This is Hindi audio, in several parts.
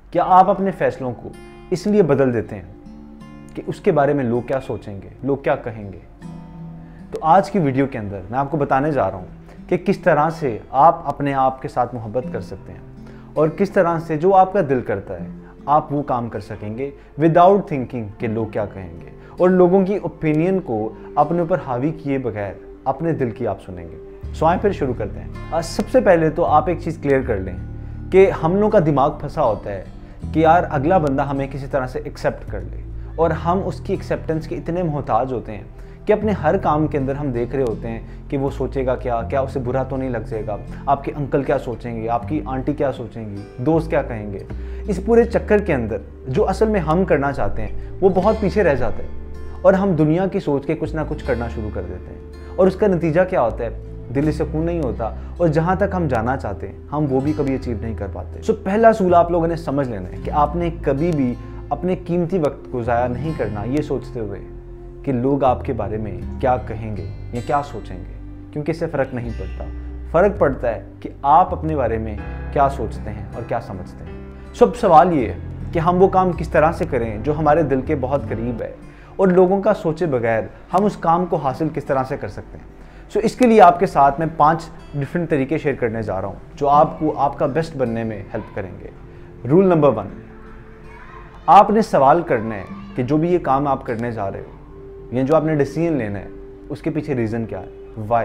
क्या आप अपने फैसलों को इसलिए बदल देते हैं कि उसके बारे में लोग क्या सोचेंगे, लोग क्या कहेंगे? तो आज की वीडियो के अंदर मैं आपको बताने जा रहा हूँ कि किस तरह से आप अपने आप के साथ मोहब्बत कर सकते हैं और किस तरह से जो आपका दिल करता है आप वो काम कर सकेंगे विदाउट थिंकिंग कि लोग क्या कहेंगे, और लोगों की ओपिनियन को अपने ऊपर हावी किए बगैर अपने दिल की आप सुनेंगे। सो आए फिर शुरू करते हैं। सबसे पहले तो आप एक चीज़ क्लियर कर लें कि हम लोग का दिमाग फंसा होता है कि यार अगला बंदा हमें किसी तरह से एक्सेप्ट कर ले, और हम उसकी एक्सेप्टेंस के इतने मोहताज होते हैं कि अपने हर काम के अंदर हम देख रहे होते हैं कि वो सोचेगा क्या उसे बुरा तो नहीं लग जाएगा, आपके अंकल क्या सोचेंगे, आपकी आंटी क्या सोचेंगी, दोस्त क्या कहेंगे। इस पूरे चक्कर के अंदर जो असल में हम करना चाहते हैं वो बहुत पीछे रह जाता है और हम दुनिया की सोच के कुछ ना कुछ करना शुरू कर देते हैं, और उसका नतीजा क्या होता है? दिली सुकून नहीं होता, और जहाँ तक हम जाना चाहते हैं हम वो भी कभी अचीव नहीं कर पाते। सो पहला असूल आप लोगों ने समझ लेना है कि आपने कभी भी अपने कीमती वक्त को ज़ाया नहीं करना ये सोचते हुए कि लोग आपके बारे में क्या कहेंगे या क्या सोचेंगे, क्योंकि इससे फ़र्क नहीं पड़ता। फ़र्क पड़ता है कि आप अपने बारे में क्या सोचते हैं और क्या समझते हैं। सो अब सवाल ये है कि हम वो काम किस तरह से करें जो हमारे दिल के बहुत करीब है, और लोगों का सोचे बगैर हम उस काम को हासिल किस तरह से कर सकते हैं। सो इसके लिए आपके साथ मैं 5 डिफरेंट तरीके शेयर करने जा रहा हूँ जो आपको आपका बेस्ट बनने में हेल्प करेंगे। रूल नंबर 1, आपने सवाल करना है कि जो भी ये काम आप करने जा रहे हो या जो आपने डिसीजन लेना है उसके पीछे रीज़न क्या है, वाई।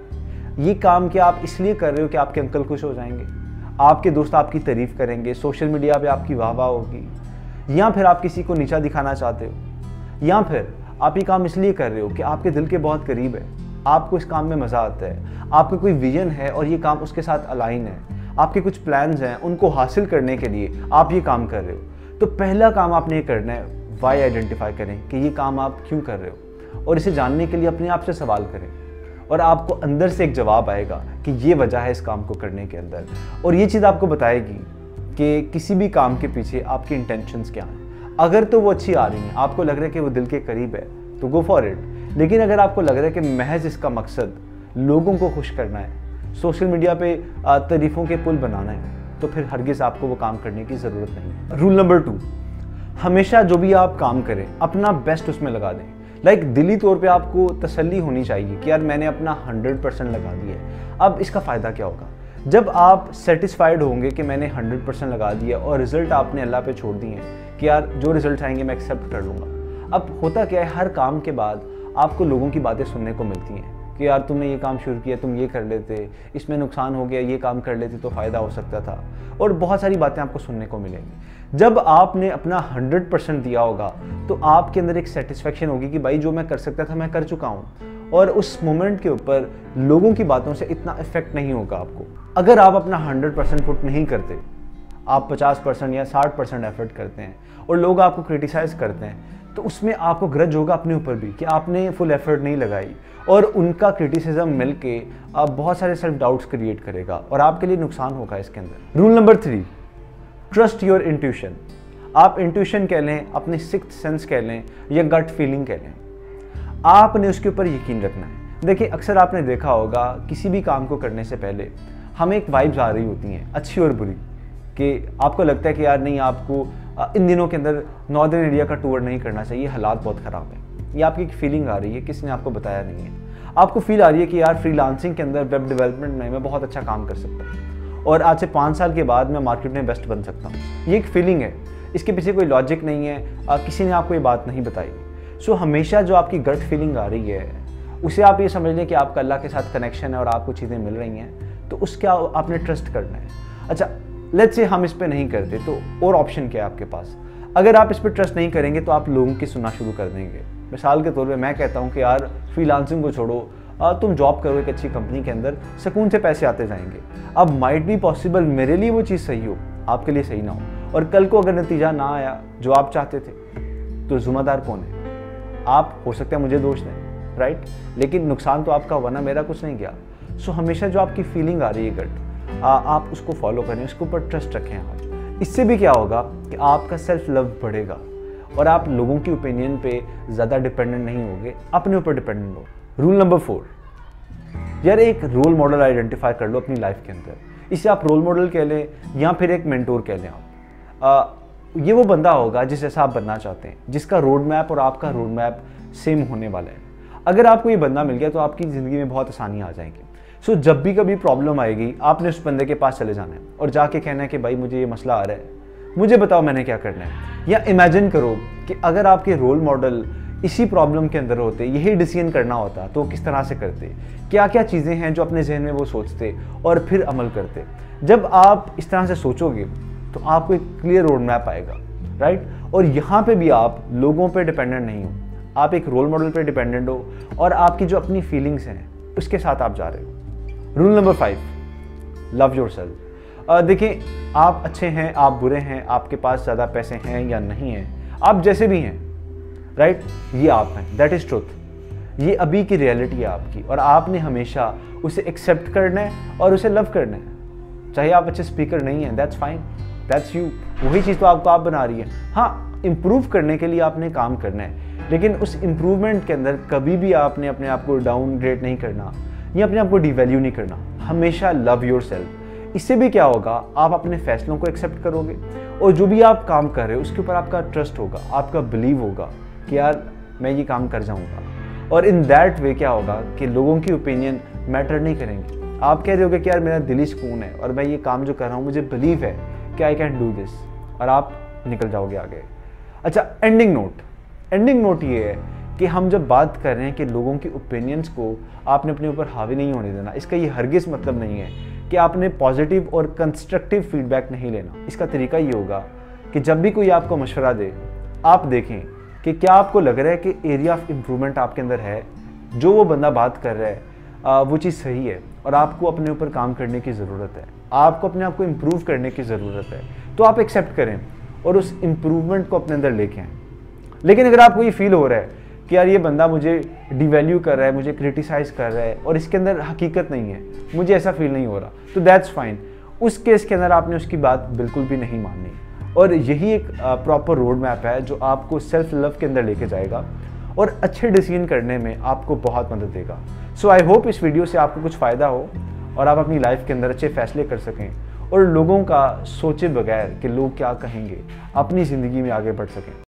ये काम क्या आप इसलिए कर रहे हो कि आपके अंकल खुश हो जाएंगे, आपके दोस्त आपकी तारीफ़ करेंगे, सोशल मीडिया पे आपकी वाह वाह होगी, या फिर आप किसी को नीचा दिखाना चाहते हो, या फिर आप ये काम इसलिए कर रहे हो कि आपके दिल के बहुत करीब है, आपको इस काम में मज़ा आता है, आपका कोई विजन है और ये काम उसके साथ अलाइन है, आपके कुछ प्लान्स हैं उनको हासिल करने के लिए आप ये काम कर रहे हो। तो पहला काम आपने ये करना है, वाई आइडेंटिफाई करें कि ये काम आप क्यों कर रहे हो, और इसे जानने के लिए अपने आप से सवाल करें, और आपको अंदर से एक जवाब आएगा कि ये वजह है इस काम को करने के अंदर, और ये चीज़ आपको बताएगी कि किसी भी काम के पीछे आपकी इंटेंशंस क्या हैं। अगर तो वो अच्छी आ रही हैं, आपको लग रहा है कि वो दिल के करीब है, तो गो फॉर इट। लेकिन अगर आपको लग रहा है कि महज इसका मकसद लोगों को खुश करना है, सोशल मीडिया पे तारीफ़ों के पुल बनाना है, तो फिर हरगिज़ आपको वो काम करने की ज़रूरत नहीं है। रूल नंबर 2, हमेशा जो भी आप काम करें अपना बेस्ट उसमें लगा दें। लाइक दिली तौर पे आपको तसल्ली होनी चाहिए कि यार मैंने अपना 100% लगा दिया है। अब इसका फ़ायदा क्या होगा? जब आप सेटिस्फाइड होंगे कि मैंने 100% लगा दिया और रिज़ल्ट आपने अल्लाह पे छोड़ दिए हैं कि यार जो रिज़ल्ट आएंगे मैं एक्सेप्ट कर लूँगा। अब होता क्या है, हर काम के बाद आपको लोगों की बातें सुनने को मिलती हैं कि यार तुमने ये काम शुरू किया, तुम ये कर लेते, इसमें नुकसान हो गया, ये काम कर लेते तो फ़ायदा हो सकता था, और बहुत सारी बातें आपको सुनने को मिलेंगी। जब आपने अपना 100% दिया होगा तो आपके अंदर एक सेटिस्फेक्शन होगी कि भाई जो मैं कर सकता था मैं कर चुका हूँ, और उस मोमेंट के ऊपर लोगों की बातों से इतना इफेक्ट नहीं होगा आपको। अगर आप अपना 100% पुट नहीं करते, आप 50% या 60% एफर्ट करते हैं और लोग आपको क्रिटिसाइज़ करते हैं, तो उसमें आपको ग्रज होगा अपने ऊपर भी कि आपने फुल एफर्ट नहीं लगाई, और उनका क्रिटिसिज्म मिलके आप बहुत सारे सेल्फ डाउट्स क्रिएट करेगा और आपके लिए नुकसान होगा इसके अंदर। Rule number 3, trust your intuition. आप इंट्यूशन कह लें, अपने सिक्स्थ सेंस कह लें, या गट फीलिंग कह लें, आपने उसके ऊपर यकीन रखना है। देखिए अक्सर आपने देखा होगा किसी भी काम को करने से पहले हमें एक वाइब्स आ रही होती हैं, अच्छी और बुरी, कि आपको लगता है कि यार नहीं, आपको इन दिनों के अंदर नॉर्दर्न एरिया का टूर नहीं करना चाहिए, हालात बहुत ख़राब है। ये आपकी एक फीलिंग आ रही है, किसी ने आपको बताया नहीं है। आपको फील आ रही है कि यार फ्रीलांसिंग के अंदर, वेब डेवलपमेंट में मैं बहुत अच्छा काम कर सकता हूँ और आज से 5 साल के बाद मैं मार्केट में बेस्ट बन सकता हूँ। ये एक फीलिंग है, इसके पीछे कोई लॉजिक नहीं है, किसी ने आपको ये बात नहीं बताई। सो हमेशा जो आपकी गट फीलिंग आ रही है उसे आप ये समझ लें कि आपका अल्लाह के साथ कनेक्शन है और आपको चीज़ें मिल रही हैं, तो उसका आपने ट्रस्ट करना है। अच्छा, लेट्स से हम इस पे नहीं करते, तो और ऑप्शन क्या है आपके पास? अगर आप इस पर ट्रस्ट नहीं करेंगे तो आप लोगों की सुनना शुरू कर देंगे। मिसाल के तौर पे मैं कहता हूँ कि यार फ्रीलांसिंग को छोड़ो, तुम जॉब करो एक अच्छी कंपनी के अंदर, सुकून से पैसे आते जाएंगे। अब माइट बी पॉसिबल मेरे लिए वो चीज़ सही हो, आपके लिए सही ना हो, और कल को अगर नतीजा ना आया जो आप चाहते थे, तो जिम्मेदार कौन है? आप। हो सकता है मुझे दोष दें, राइट, लेकिन नुकसान तो आपका हुआ ना, मेरा कुछ नहीं गया। सो हमेशा जो आपकी फीलिंग आ रही है गट, आप उसको फॉलो करें, उसके ऊपर ट्रस्ट रखें आप। इससे भी क्या होगा कि आपका सेल्फ लव बढ़ेगा और आप लोगों की ओपिनियन पे ज़्यादा डिपेंडेंट नहीं होंगे, अपने ऊपर डिपेंडेंट हो। रूल नंबर 4, यार एक रोल मॉडल आइडेंटिफाई कर लो अपनी लाइफ के अंदर। इसे आप रोल मॉडल कह लें या फिर एक मेंटोर कह लें। ये वो बंदा होगा जिस जैसा आप बनना चाहते हैं, जिसका रोड मैप और आपका रोड मैप सेम होने वाला है। अगर आपको ये बंदा मिल गया तो आपकी ज़िंदगी में बहुत आसानी आ जाएगी। सो जब भी कभी प्रॉब्लम आएगी आपने उस बंदे के पास चले जाना है और जाके कहना है कि भाई मुझे ये मसला आ रहा है, मुझे बताओ मैंने क्या करना है। या इमेजिन करो कि अगर आपके रोल मॉडल इसी प्रॉब्लम के अंदर होते, यही डिसीजन करना होता, तो किस तरह से करते, क्या क्या चीज़ें हैं जो अपने जहन में वो सोचते और फिर अमल करते। जब आप इस तरह से सोचोगे तो आपको एक क्लियर रोड मैप आएगा, राइट। और यहाँ पे भी आप लोगों पे डिपेंडेंट नहीं हो, आप एक रोल मॉडल पे डिपेंडेंट हो और आपकी जो अपनी फीलिंग्स हैं उसके साथ आप जा रहे हो। Rule number 5, love yourself. देखिए, आप अच्छे हैं, आप बुरे हैं, आपके पास ज़्यादा पैसे हैं या नहीं हैं, आप जैसे भी हैं, राइट, ये आप हैं, दैट इज़ ट्रुथ। ये अभी की रियलिटी है आपकी और आपने हमेशा उसे एक्सेप्ट करना है और उसे लव करना है। चाहे आप अच्छे स्पीकर नहीं हैं, दैट्स फाइन, दैट्स यू, वही चीज़ तो आपको आप बना रही है। हाँ, इम्प्रूव करने के लिए आपने काम करना है, लेकिन उस इम्प्रूवमेंट के अंदर कभी भी आपने अपने आप को डाउनग्रेड नहीं करना या अपने आप को डिवैल्यू नहीं करना। हमेशा लव योरसेल्फ। इससे भी क्या होगा, आप अपने फैसलों को एक्सेप्ट करोगे और जो भी आप काम कर रहे हो उसके ऊपर आपका ट्रस्ट होगा, आपका बिलीव होगा कि यार मैं ये काम कर जाऊंगा। और इन दैट वे क्या होगा कि लोगों की ओपिनियन मैटर नहीं करेंगे। आप कह रहे होगे कि यार मेरा दिली सुकून है और मैं ये काम जो कर रहा हूँ मुझे बिलीव है कि आई कैन डू दिस, और आप निकल जाओगे आगे। अच्छा, एंडिंग नोट ये है कि हम जब बात कर रहे हैं कि लोगों की ओपिनियंस को आपने अपने ऊपर हावी नहीं होने देना, इसका ये हरगिज़ मतलब नहीं है कि आपने पॉजिटिव और कंस्ट्रक्टिव फीडबैक नहीं लेना। इसका तरीका ये होगा कि जब भी कोई आपको मशवरा दे, आप देखें कि क्या आपको लग रहा है कि एरिया ऑफ इम्प्रूवमेंट आपके अंदर है, जो वो बंदा बात कर रहा है वो चीज़ सही है और आपको अपने ऊपर काम करने की ज़रूरत है, आपको अपने आप को इम्प्रूव करने की ज़रूरत है, तो आप एक्सेप्ट करें और उस इम्प्रूवमेंट को अपने अंदर लेके आएँ। लेकिन अगर आपको ये फील हो रहा है कि यार ये बंदा मुझे डिवैल्यू कर रहा है, मुझे क्रिटिसाइज़ कर रहा है और इसके अंदर हकीकत नहीं है, मुझे ऐसा फील नहीं हो रहा, तो दैट्स फाइन। उस केस के अंदर आपने उसकी बात बिल्कुल भी नहीं माननी और यही एक प्रॉपर रोड मैप है जो आपको सेल्फ लव के अंदर लेके जाएगा और अच्छे डिसीजन करने में आपको बहुत मदद देगा। सो आई होप इस वीडियो से आपको कुछ फ़ायदा हो और आप अपनी लाइफ के अंदर अच्छे फैसले कर सकें और लोगों का सोचे बगैर कि लोग क्या कहेंगे अपनी ज़िंदगी में आगे बढ़ सकें।